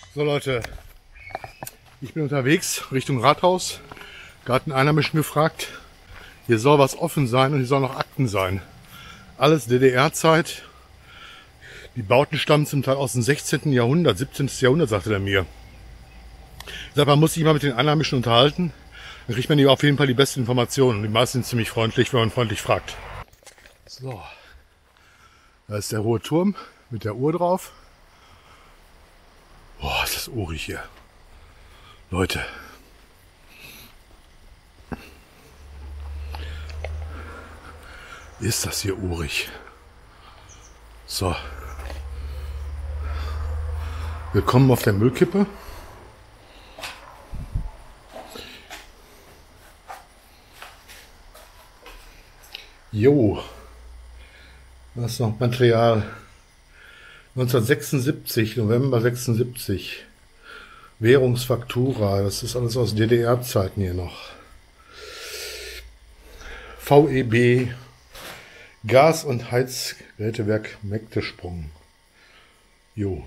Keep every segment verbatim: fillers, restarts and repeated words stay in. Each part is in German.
So Leute, ich bin unterwegs Richtung Rathaus. Gerade einen Einheimischen gefragt, hier soll was offen sein und hier sollen noch Akten sein. Alles D D R-Zeit. Die Bauten stammen zum Teil aus dem sechzehnten Jahrhundert, siebzehnten Jahrhundert, sagte er mir. Ich sag, man muss sich mal mit den Einheimischen unterhalten. Dann kriegt man hier auf jeden Fall die besten Informationen. Die meisten sind ziemlich freundlich, wenn man freundlich fragt. So, da ist der hohe Turm mit der Uhr drauf. Boah, ist das urig hier. Leute. Ist das hier urig. So. Willkommen auf der Müllkippe. Jo. Was ist noch Material? neunzehnhundertsechsundsiebzig, November sechsundsiebzig. Währungsfaktura, das ist alles aus D D R-Zeiten hier noch. V E B, Gas- und Heizgerätewerk Mektesprung. Jo.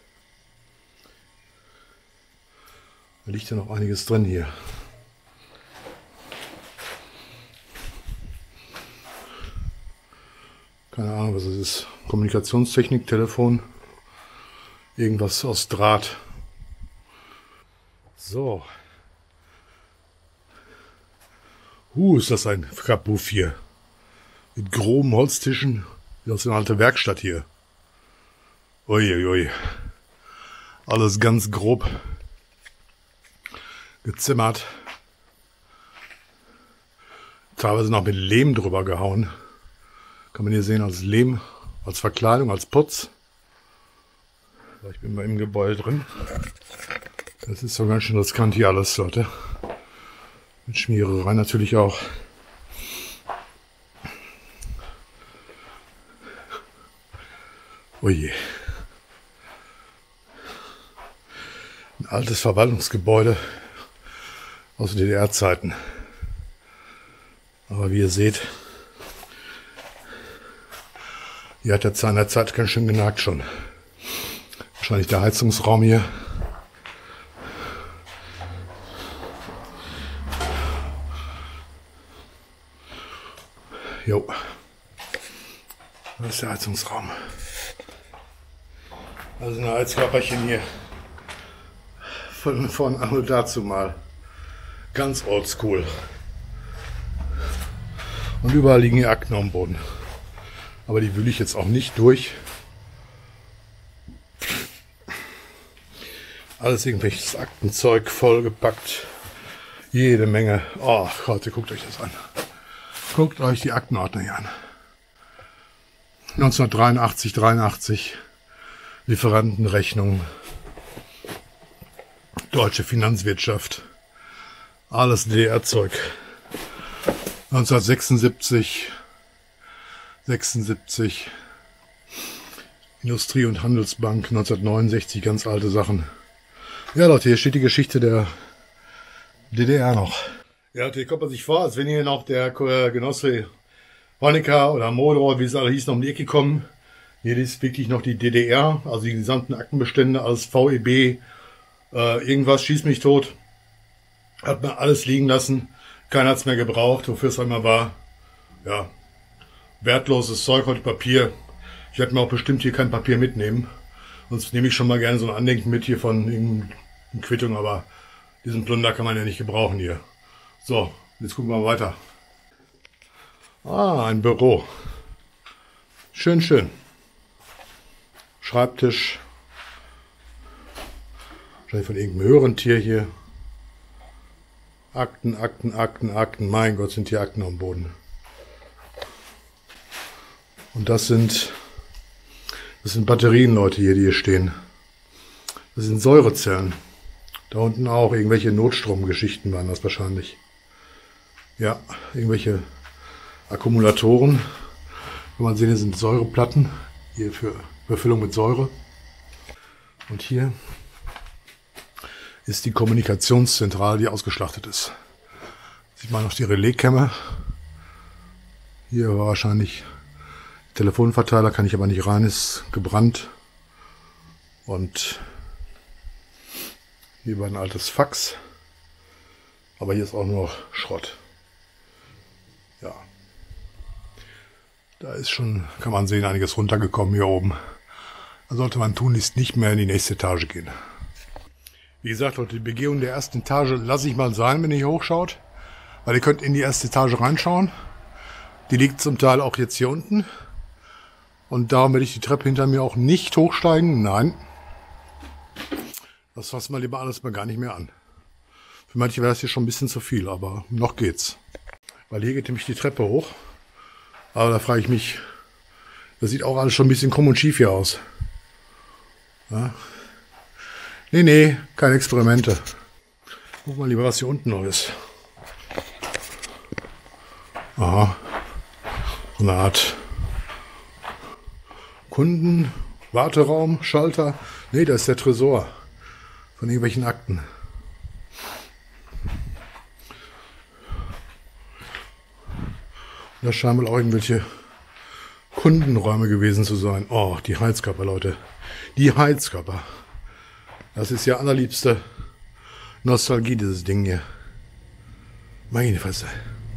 Da liegt ja noch einiges drin hier. Keine Ahnung, was es ist. Kommunikationstechnik, Telefon, irgendwas aus Draht. So. Uh, ist das ein Kabuff hier. Mit groben Holztischen, wie aus einer alten Werkstatt hier. Uiuiui. Alles ganz grob gezimmert. Teilweise noch mit Lehm drüber gehauen. Kann man hier sehen als Lehm, als Verkleidung, als Putz. Ich bin mal im Gebäude drin. Das ist so ganz schön riskant hier alles, Leute. Mit Schmiererei natürlich auch. Oh je. Ein altes Verwaltungsgebäude aus D D R-Zeiten. Aber wie ihr seht, hier hat der Zahn der Zeit ganz schön genagt schon. Wahrscheinlich der Heizungsraum hier. Jo. Das ist der Heizungsraum. Also ein Heizkörperchen hier. Von, von Anno dazu mal. Ganz oldschool. Und überall liegen hier Akten am Boden. Aber die wühle ich jetzt auch nicht durch. Alles irgendwelches Aktenzeug vollgepackt. Jede Menge. Oh Gott, guckt euch das an. Guckt euch die Aktenordner hier an. neunzehnhundertdreiundachtzig, dreiundachtzig. Lieferantenrechnung. Deutsche Finanzwirtschaft. Alles D D R-Zeug. neunzehnhundertsechsundsiebzig. sechsundsiebzig. Industrie- und Handelsbank. neunzehnhundertneunundsechzig. Ganz alte Sachen. Ja Leute, hier steht die Geschichte der D D R noch. Ja, hier kommt man sich vor, als wenn hier noch der Genosse Honecker oder Modrow, wie es alle hieß, noch um die Ecke kommen. Hier ist wirklich noch die D D R, also die gesamten Aktenbestände als V E B, äh, irgendwas, schieß mich tot. Hat man alles liegen lassen. Keiner hat es mehr gebraucht, wofür es einmal war. Ja, wertloses Zeug, heute Papier. Ich werde mir auch bestimmt hier kein Papier mitnehmen. Sonst nehme ich schon mal gerne so ein Andenken mit hier von irgendeiner Quittung, aber diesen Plunder kann man ja nicht gebrauchen hier. So, jetzt gucken wir mal weiter. Ah, ein Büro. Schön, schön. Schreibtisch. Wahrscheinlich von irgendeinem höheren Tier hier. Akten, Akten, Akten, Akten. Mein Gott, sind hier Akten am Boden. Und das sind, das sind Batterien, Leute, hier, die hier stehen. Das sind Säurezellen. Da unten auch irgendwelche Notstromgeschichten waren das wahrscheinlich. Ja, irgendwelche Akkumulatoren. Kann man sehen, hier sind Säureplatten. Hier für Befüllung mit Säure. Und hier ist die Kommunikationszentrale, die ausgeschlachtet ist. Sieht man noch die Relaiskämme. Hier war wahrscheinlich Telefonverteiler, kann ich aber nicht rein, ist gebrannt. Und Hier war ein altes Fax. Aber hier ist auch nur Schrott. Ja. Da ist schon, kann man sehen, einiges runtergekommen hier oben. Da sollte man tunlichst nicht mehr in die nächste Etage gehen. Wie gesagt, Leute, die Begehung der ersten Etage lasse ich mal sein, wenn ihr hier hochschaut. Weil ihr könnt in die erste Etage reinschauen. Die liegt zum Teil auch jetzt hier unten. Und darum werde ich die Treppe hinter mir auch nicht hochsteigen. Nein. Das fassen wir lieber alles mal gar nicht mehr an. Für manche wäre das hier schon ein bisschen zu viel, aber noch geht's. Weil hier geht nämlich die Treppe hoch. Aber da frage ich mich, das sieht auch alles schon ein bisschen krumm und schief hier aus. Ja. Nee, nee, keine Experimente. Guck mal lieber, was hier unten noch ist. Aha. So eine Art Kunden, Warteraum, Schalter. Nee, das ist der Tresor von irgendwelchen Akten. Das scheinen wohl auch irgendwelche Kundenräume gewesen zu sein. Oh, die Heizkörper, Leute. Die Heizkörper. Das ist ja allerliebste Nostalgie, dieses Ding hier. Meine Fresse.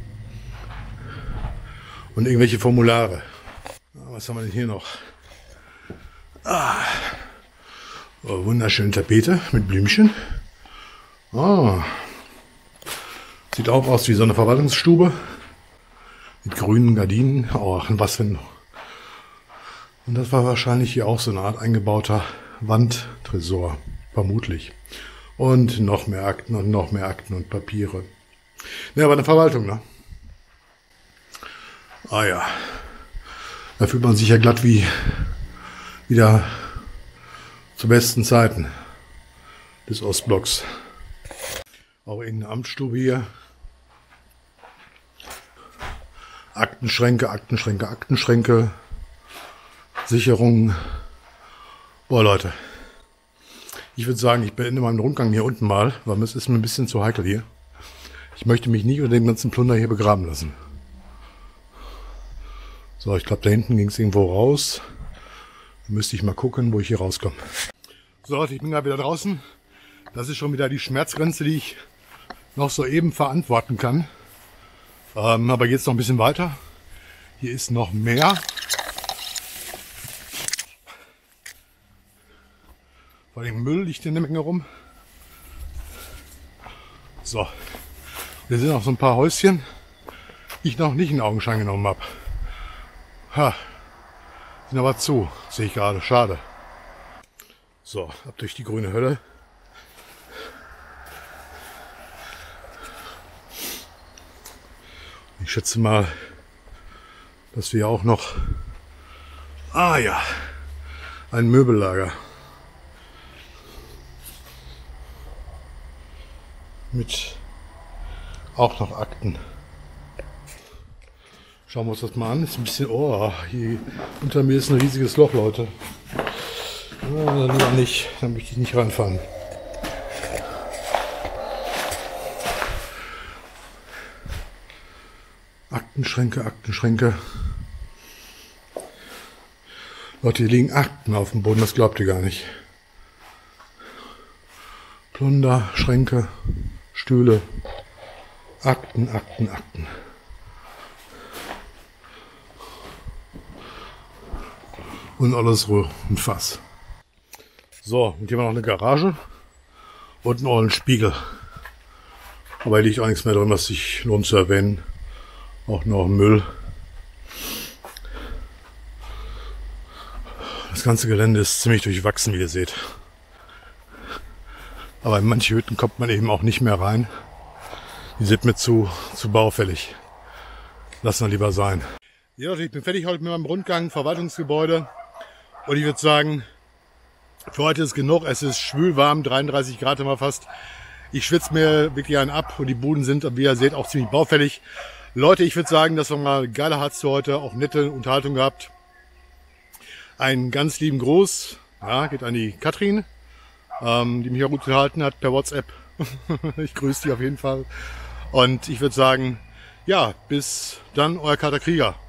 Und irgendwelche Formulare. Was haben wir denn hier noch? Ah. Oh, wunderschöne Tapete mit Blümchen. Ah. Sieht auch aus wie so eine Verwaltungsstube. Mit grünen Gardinen. Oh, was für ein... Und das war wahrscheinlich hier auch so eine Art eingebauter Wandtresor. Vermutlich. Und noch mehr Akten und noch mehr Akten und Papiere. Ja, aber eine Verwaltung, ne? Ah ja. Da fühlt man sich ja glatt wie wieder zu besten Zeiten des Ostblocks. Auch in der Amtsstube hier. Aktenschränke, Aktenschränke, Aktenschränke. Sicherungen. Boah, Leute. Ich würde sagen, ich beende meinen Rundgang hier unten mal, weil es ist mir ein bisschen zu heikel hier. Ich möchte mich nicht unter dem ganzen Plunder hier begraben lassen. So, ich glaube, da hinten ging es irgendwo raus. Da müsste ich mal gucken, wo ich hier rauskomme. So, Leute, ich bin gerade wieder draußen. Das ist schon wieder die Schmerzgrenze, die ich noch soeben verantworten kann. Ähm, aber jetzt noch ein bisschen weiter. Hier ist noch mehr. Vor dem Müll liegt hier eine Menge rum. So. Hier sind noch so ein paar Häuschen, die ich noch nicht in Augenschein genommen habe. Ha. Sind aber zu, sehe ich gerade. Schade. So, ab durch die grüne Hölle. Ich schätze mal, dass wir auch noch... Ah ja, ein Möbellager. Mit auch noch Akten. Schauen wir uns das mal an. Ist ein bisschen... Oh, hier unter mir ist ein riesiges Loch, Leute. Ja, lieber nicht, da möchte ich nicht reinfahren. Aktenschränke, Aktenschränke. Leute, hier liegen Akten auf dem Boden, das glaubt ihr gar nicht. Plunder, Schränke, Stühle, Akten, Akten, Akten. Und alles Ruhe und Fass. So, und hier haben wir noch eine Garage und noch einen Spiegel. Aber hier liegt auch nichts mehr drin, was sich lohnt zu erwähnen. Auch noch Müll. Das ganze Gelände ist ziemlich durchwachsen, wie ihr seht. Aber in manche Hütten kommt man eben auch nicht mehr rein. Die sind mir zu, zu baufällig. Lassen wir lieber sein. Ja, ich bin fertig heute mit meinem Rundgang, Verwaltungsgebäude. Und ich würde sagen, für heute ist genug. Es ist schwül warm, dreiunddreißig Grad immer fast. Ich schwitze mir wirklich einen ab und die Buden sind, wie ihr seht, auch ziemlich baufällig. Leute, ich würde sagen, das war mal eine geile Harz für heute, auch nette Unterhaltung gehabt. Einen ganz lieben Gruß, ja, geht an die Katrin, ähm, die mich auch gut gehalten hat per WhatsApp. Ich grüße die auf jeden Fall. Und ich würde sagen, ja, bis dann, euer Kater Krieger.